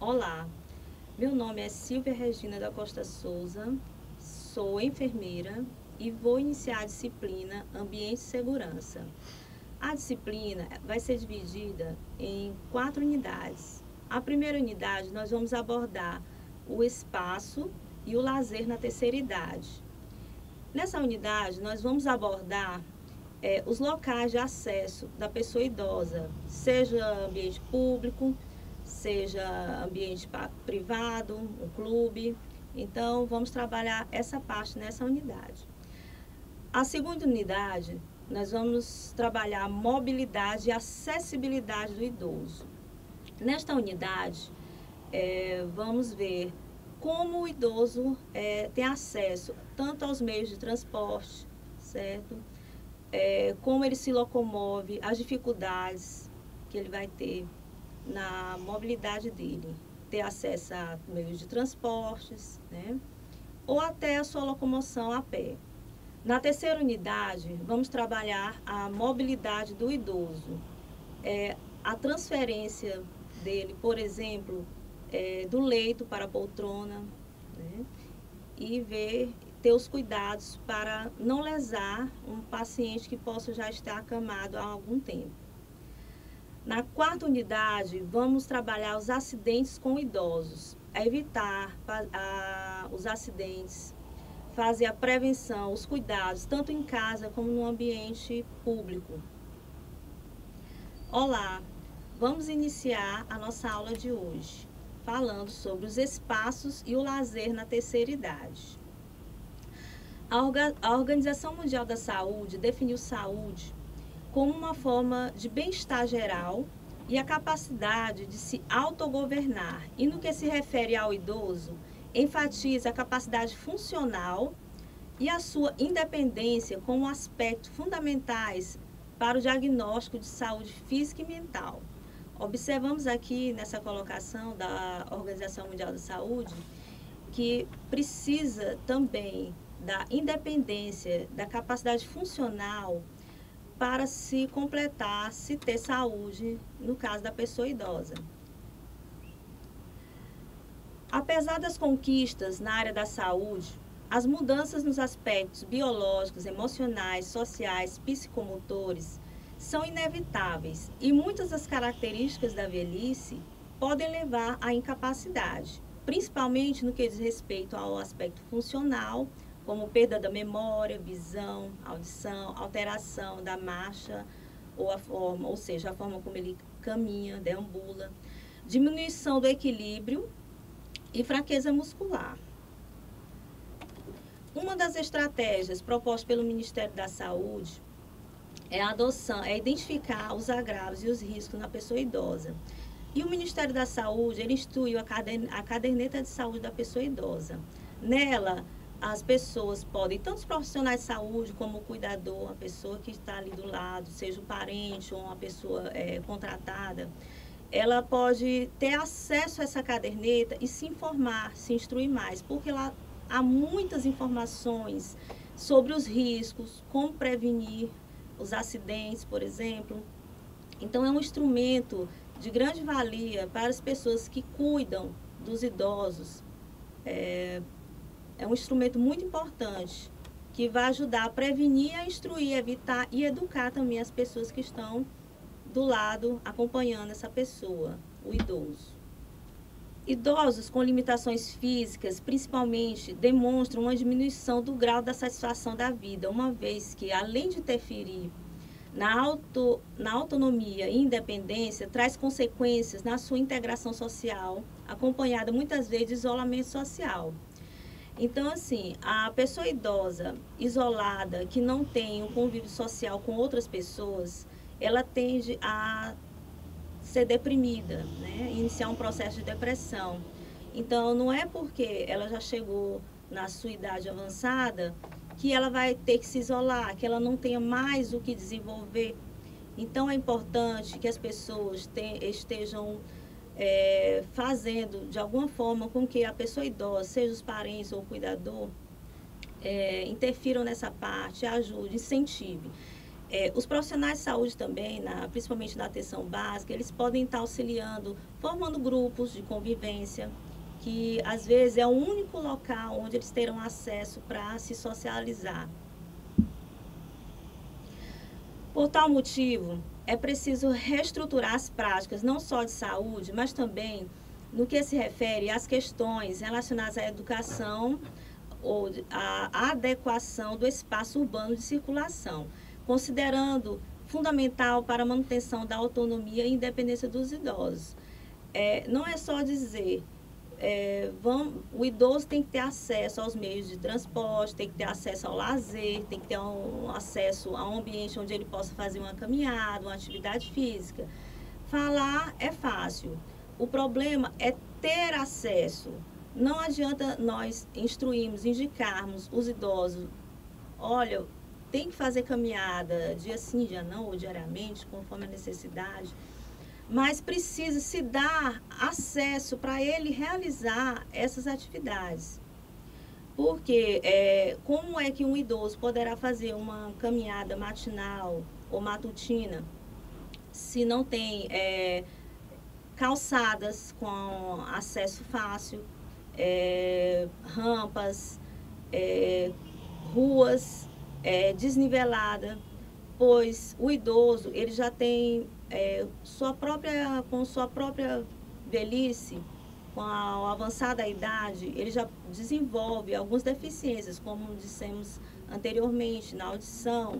Olá, meu nome é Silvia Regina da Costa Souza, sou enfermeira e vou iniciar a disciplina Ambiente e Segurança. A disciplina vai ser dividida em 4 unidades. A primeira unidade nós vamos abordar o espaço e o lazer na terceira idade. Nessa unidade nós vamos abordar os locais de acesso da pessoa idosa, seja ambiente público, seja ambiente privado, um clube. Então, vamos trabalhar essa parte nessa unidade. A segunda unidade, nós vamos trabalhar a mobilidade e acessibilidade do idoso. Nesta unidade, vamos ver como o idoso tem acesso tanto aos meios de transporte, certo? Como ele se locomove, as dificuldades que ele vai ter na mobilidade dele, ter acesso a meios de transportes, né? Ou até a sua locomoção a pé. Na terceira unidade, vamos trabalhar a mobilidade do idoso, a transferência dele, por exemplo, do leito para a poltrona, né? E ter os cuidados para não lesar um paciente que possa já estar acamado há algum tempo. Na quarta unidade, vamos trabalhar os acidentes com idosos, evitar os acidentes, fazer a prevenção, os cuidados, tanto em casa como no ambiente público. Olá, vamos iniciar a nossa aula de hoje, falando sobre os espaços e o lazer na terceira idade. A Organização Mundial da Saúde definiu saúde como uma forma de bem-estar geral e a capacidade de se autogovernar. E no que se refere ao idoso, enfatiza a capacidade funcional e a sua independência como aspectos fundamentais para o diagnóstico de saúde física e mental. Observamos aqui nessa colocação da Organização Mundial da Saúde que precisa também da independência, da capacidade funcional para se completar, se ter saúde, no caso da pessoa idosa. Apesar das conquistas na área da saúde, as mudanças nos aspectos biológicos, emocionais, sociais, psicomotores são inevitáveis e muitas das características da velhice podem levar à incapacidade, principalmente no que diz respeito ao aspecto funcional, como perda da memória, visão, audição, alteração da marcha ou seja, a forma como ele caminha, deambula, diminuição do equilíbrio e fraqueza muscular. Uma das estratégias propostas pelo Ministério da Saúde é identificar os agravos e os riscos na pessoa idosa. E o Ministério da Saúde, ele instituiu a caderneta de saúde da pessoa idosa. Nela, as pessoas podem, tanto os profissionais de saúde como o cuidador, a pessoa que está ali do lado, seja um parente ou uma pessoa contratada, ela pode ter acesso a essa caderneta e se informar, se instruir mais, porque lá há muitas informações sobre os riscos, como prevenir os acidentes, por exemplo. Então, é um instrumento de grande valia para as pessoas que cuidam dos idosos. É um instrumento muito importante, que vai ajudar a prevenir, a instruir, evitar e educar também as pessoas que estão do lado, acompanhando essa pessoa, o idoso. Idosos com limitações físicas, principalmente, demonstram uma diminuição do grau da satisfação da vida, uma vez que, além de interferir na autonomia e independência, traz consequências na sua integração social, acompanhada muitas vezes de isolamento social. Então, assim, a pessoa idosa, isolada, que não tem um convívio social com outras pessoas, ela tende a ser deprimida, né? Iniciar um processo de depressão. Então, não é porque ela já chegou na sua idade avançada que ela vai ter que se isolar, que ela não tenha mais o que desenvolver. Então, é importante que as pessoas estejam fazendo, de alguma forma, com que a pessoa idosa, seja os parentes ou o cuidador, interfiram nessa parte, ajude, incentive. Os profissionais de saúde também, principalmente na atenção básica, eles podem estar auxiliando, formando grupos de convivência, que às vezes é o único local onde eles terão acesso para se socializar. Por tal motivo, é preciso reestruturar as práticas, não só de saúde, mas também no que se refere às questões relacionadas à educação ou à adequação do espaço urbano de circulação, considerando fundamental para a manutenção da autonomia e independência dos idosos. Não é só dizer, o idoso tem que ter acesso aos meios de transporte, tem que ter acesso ao lazer, tem que ter acesso a um ambiente onde ele possa fazer uma caminhada, uma atividade física. Falar é fácil. O problema é ter acesso. Não adianta nós instruirmos, indicarmos os idosos, olha, tem que fazer caminhada dia sim, dia não, ou diariamente, conforme a necessidade, mas precisa se dar acesso para ele realizar essas atividades. Porque como é que um idoso poderá fazer uma caminhada matinal ou matutina se não tem calçadas com acesso fácil, rampas, ruas desniveladas, pois o idoso ele já tem com sua própria velhice, com a avançada idade, ele já desenvolve algumas deficiências, como dissemos anteriormente, na audição,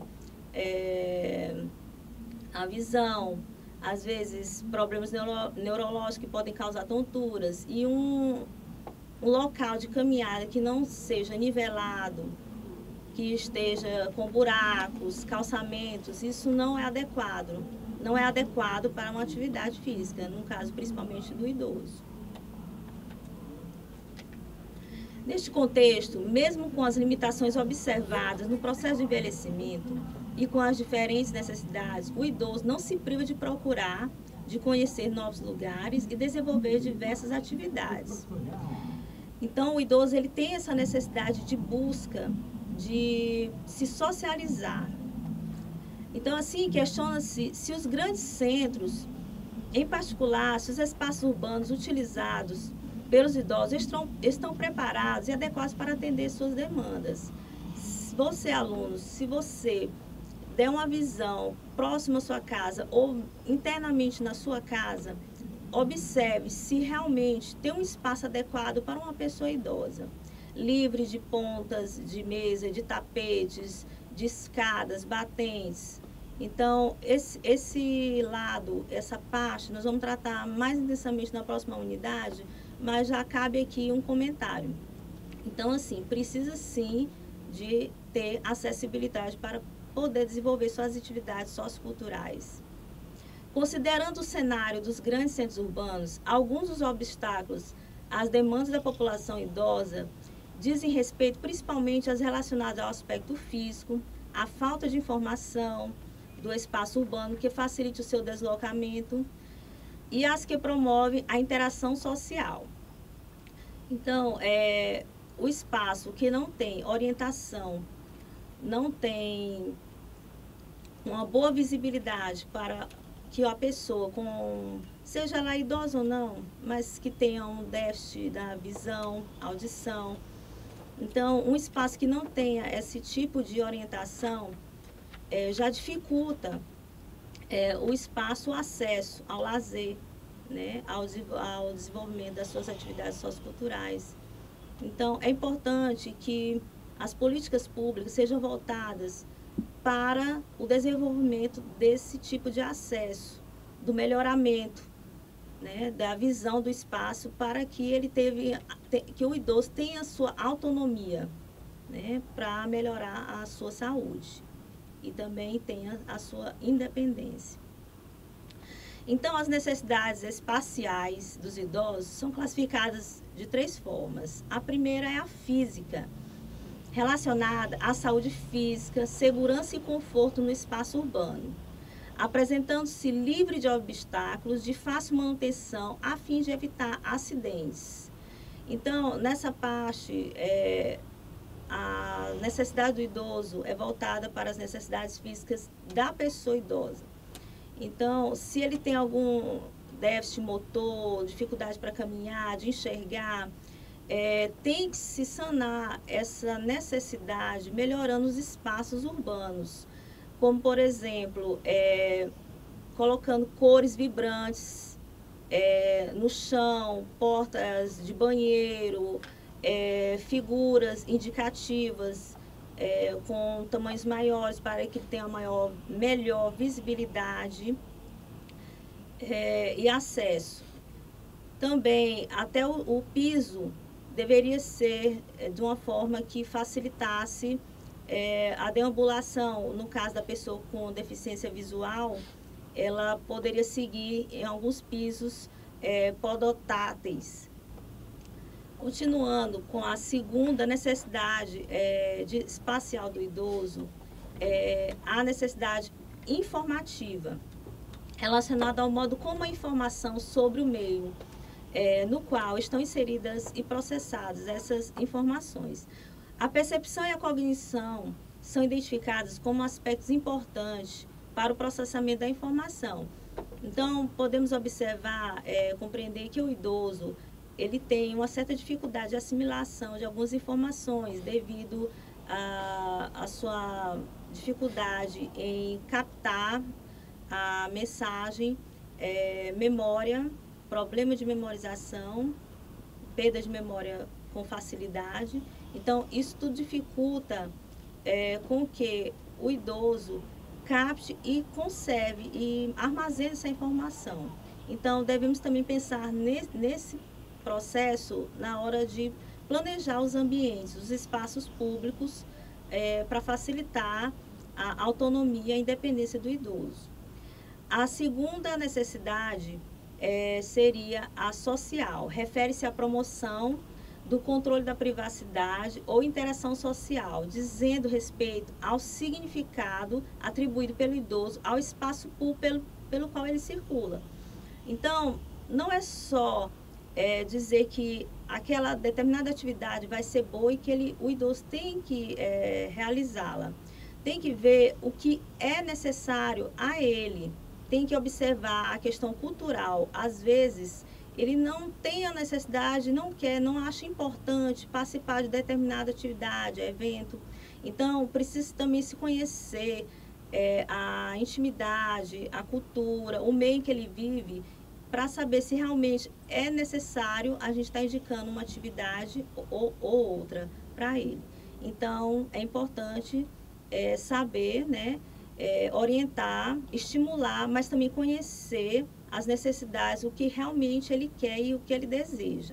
a visão, às vezes problemas neurológicos que podem causar tonturas, e um local de caminhada que não seja nivelado, que esteja com buracos, calçamentos, isso não é adequado. Não é adequado para uma atividade física, no caso principalmente do idoso. Neste contexto, mesmo com as limitações observadas no processo de envelhecimento e com as diferentes necessidades, o idoso não se priva de procurar, de conhecer novos lugares e desenvolver diversas atividades. Então, o idoso ele tem essa necessidade de busca, de se socializar. Então, assim, questiona-se se os grandes centros, em particular, se os espaços urbanos utilizados pelos idosos estão preparados e adequados para atender suas demandas. Você, aluno, se você der uma visão próxima à sua casa ou internamente na sua casa, observe se realmente tem um espaço adequado para uma pessoa idosa, livre de pontas de mesa, de tapetes, de escadas, batentes. Então, esse lado, essa parte, nós vamos tratar mais intensamente na próxima unidade, mas já cabe aqui um comentário. Então, assim, precisa sim de ter acessibilidade para poder desenvolver suas atividades socioculturais. Considerando o cenário dos grandes centros urbanos, alguns dos obstáculos às demandas da população idosa dizem respeito principalmente às relacionadas ao aspecto físico, à falta de informação do espaço urbano que facilite o seu deslocamento e as que promovem a interação social. Então, o espaço que não tem orientação, não tem uma boa visibilidade para que a pessoa, seja ela idosa ou não, mas que tenha um déficit da visão, audição. Então, um espaço que não tenha esse tipo de orientação já dificulta o espaço, o acesso ao lazer, né, ao desenvolvimento das suas atividades socioculturais. Então, é importante que as políticas públicas sejam voltadas para o desenvolvimento desse tipo de acesso, do melhoramento, né, da visão do espaço, para que que o idoso tenha a sua autonomia, né, para melhorar a sua saúde e também tenha a sua independência. Então, as necessidades espaciais dos idosos são classificadas de 3 formas. A primeira é a física, relacionada à saúde física, segurança e conforto no espaço urbano, apresentando-se livre de obstáculos, de fácil manutenção, a fim de evitar acidentes. Então, nessa parte, a necessidade do idoso é voltada para as necessidades físicas da pessoa idosa. Então, se ele tem algum déficit motor, dificuldade para caminhar, de enxergar, tem que se sanar essa necessidade melhorando os espaços urbanos, como, por exemplo, colocando cores vibrantes no chão, portas de banheiro, figuras indicativas com tamanhos maiores para que tenha melhor visibilidade e acesso. Também, até o piso deveria ser de uma forma que facilitasse a deambulação. No caso da pessoa com deficiência visual, ela poderia seguir em alguns pisos podotáteis. Continuando com a segunda necessidade espacial do idoso, a necessidade informativa, relacionada ao modo como a informação sobre o meio no qual estão inseridas e processadas essas informações. A percepção e a cognição são identificadas como aspectos importantes para o processamento da informação. Então, podemos observar, compreender que o idoso ele tem uma certa dificuldade de assimilação de algumas informações devido à sua dificuldade em captar a mensagem, memória, problema de memorização, perda de memória com facilidade. Então, isso tudo dificulta com que o idoso capte e conserve e armazene essa informação. Então, devemos também pensar nesse processo na hora de planejar os ambientes, os espaços públicos, para facilitar a autonomia e a independência do idoso. A segunda necessidade seria a social, refere-se à promoção do controle da privacidade ou interação social, dizendo respeito ao significado atribuído pelo idoso ao espaço público pelo qual ele circula. Então, não é só dizer que aquela determinada atividade vai ser boa e que o idoso tem que realizá-la. Tem que ver o que é necessário a ele, tem que observar a questão cultural. Às vezes, ele não tem a necessidade, não quer, não acha importante participar de determinada atividade, evento. Então, precisa também se conhecer a intimidade, a cultura, o meio em que ele vive, para saber se realmente é necessário a gente estar indicando uma atividade ou outra para ele. Então, é importante saber, né, orientar, estimular, mas também conhecer as necessidades, o que realmente ele quer e o que ele deseja.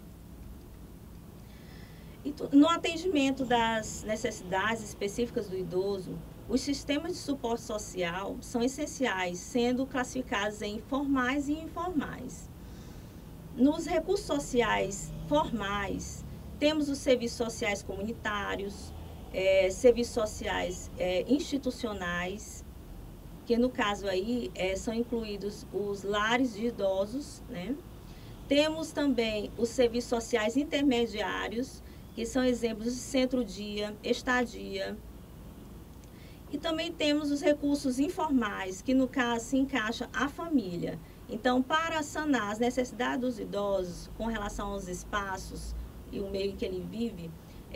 E no atendimento das necessidades específicas do idoso, os sistemas de suporte social são essenciais, sendo classificados em formais e informais. Nos recursos sociais formais, temos os serviços sociais comunitários, serviços sociais institucionais, que no caso aí são incluídos os lares de idosos, né? Temos também os serviços sociais intermediários, que são exemplos de centro-dia, estadia. E também temos os recursos informais, que no caso se encaixa a família. Então, para sanar as necessidades dos idosos com relação aos espaços e o meio em que ele vive,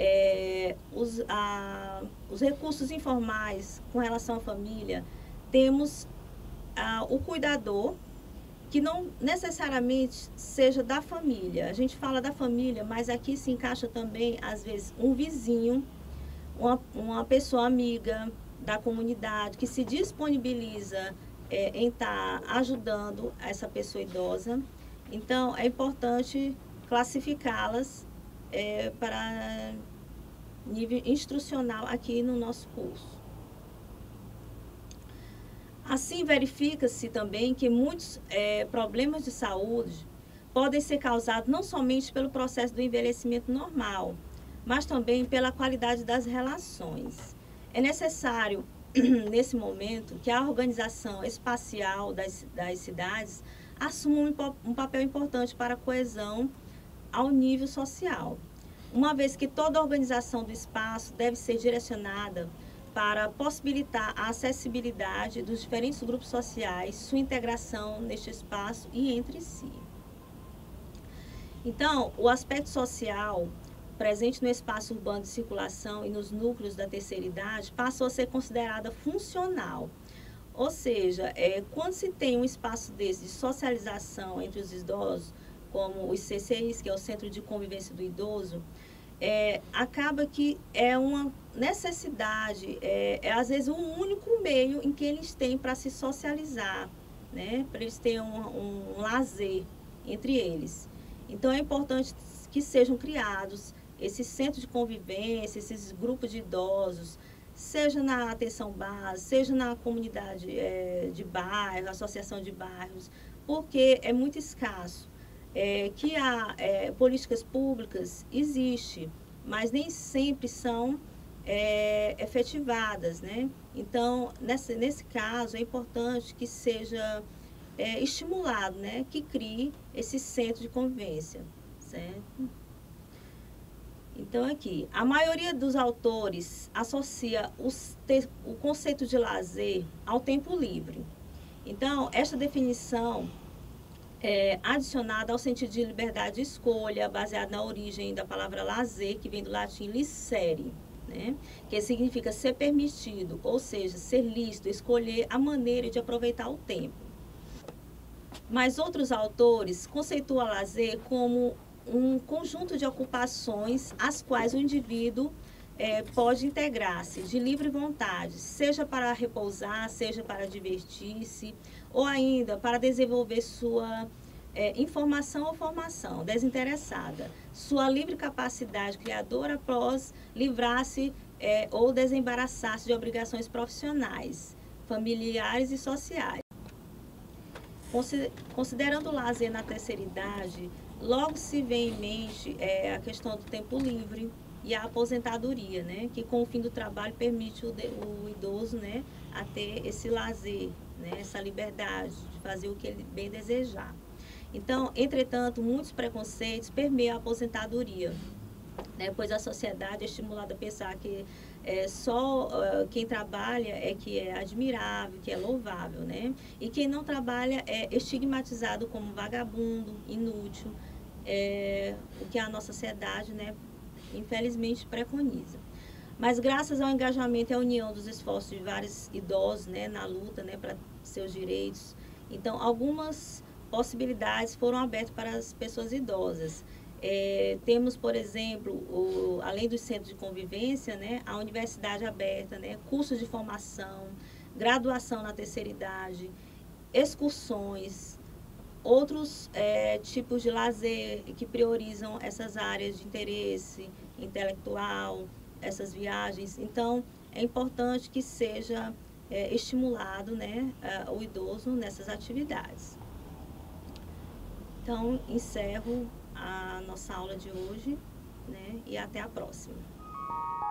os recursos informais com relação à família, temos o cuidador, que não necessariamente seja da família. A gente fala da família, mas aqui se encaixa também, às vezes, um vizinho, uma pessoa amiga da comunidade, que se disponibiliza em estar ajudando essa pessoa idosa. Então, é importante classificá-las para nível instrucional aqui no nosso curso. Assim, verifica-se também que muitos problemas de saúde podem ser causados não somente pelo processo do envelhecimento normal, mas também pela qualidade das relações. É necessário, nesse momento, que a organização espacial das cidades assuma um papel importante para a coesão ao nível social. uma vez que toda a organização do espaço deve ser direcionada para possibilitar a acessibilidade dos diferentes grupos sociais, sua integração neste espaço e entre si. Então, o aspecto social presente no espaço urbano de circulação e nos núcleos da terceira idade passou a ser considerada funcional. Ou seja, quando se tem um espaço desse de socialização entre os idosos, como os CCIs, que é o Centro de Convivência do Idoso, acaba que é uma necessidade, às vezes o único meio em que eles têm para se socializar, né? Para eles terem um lazer entre eles. Então é importante que sejam criados esses centros de convivência, esses grupos de idosos, seja na atenção básica, seja na comunidade de bairro, associação de bairros, porque é muito escasso. Que há políticas públicas, existe, mas nem sempre são efetivadas, né? Então, nesse caso, é importante que seja estimulado, né? Que crie esse centro de convivência, certo? Então, aqui, a maioria dos autores associa o conceito de lazer ao tempo livre. Então, esta definição adicionada ao sentido de liberdade de escolha, baseado na origem da palavra lazer, que vem do latim licere, né? Que significa ser permitido, ou seja, ser lícito, escolher a maneira de aproveitar o tempo. Mas outros autores conceituam lazer como um conjunto de ocupações às quais o indivíduo pode integrar-se de livre vontade, seja para repousar, seja para divertir-se, ou ainda para desenvolver sua informação ou formação desinteressada, sua livre capacidade criadora após livrar-se ou desembaraçar-se de obrigações profissionais, familiares e sociais. Considerando o lazer na terceira idade, logo se vê em mente a questão do tempo livre e a aposentadoria, né? Que com o fim do trabalho permite o idoso, né, a ter esse lazer, né, essa liberdade de fazer o que ele bem desejar. Então, entretanto, muitos preconceitos permeiam a aposentadoria, né, pois a sociedade é estimulada a pensar que só quem trabalha é que é admirável, que é louvável, né? E quem não trabalha é estigmatizado como vagabundo, inútil, o que a nossa sociedade, né, infelizmente preconiza. Mas graças ao engajamento e à união dos esforços de vários idosos, né, na luta, né, para seus direitos, então algumas possibilidades foram abertas para as pessoas idosas. Temos, por exemplo, além dos centros de convivência, né, a universidade aberta, né, cursos de formação, graduação na terceira idade, excursões, outros tipos de lazer que priorizam essas áreas de interesse intelectual, essas viagens. Então, é importante que seja estimulado, né, o idoso nessas atividades. Então, encerro a nossa aula de hoje, né, e até a próxima.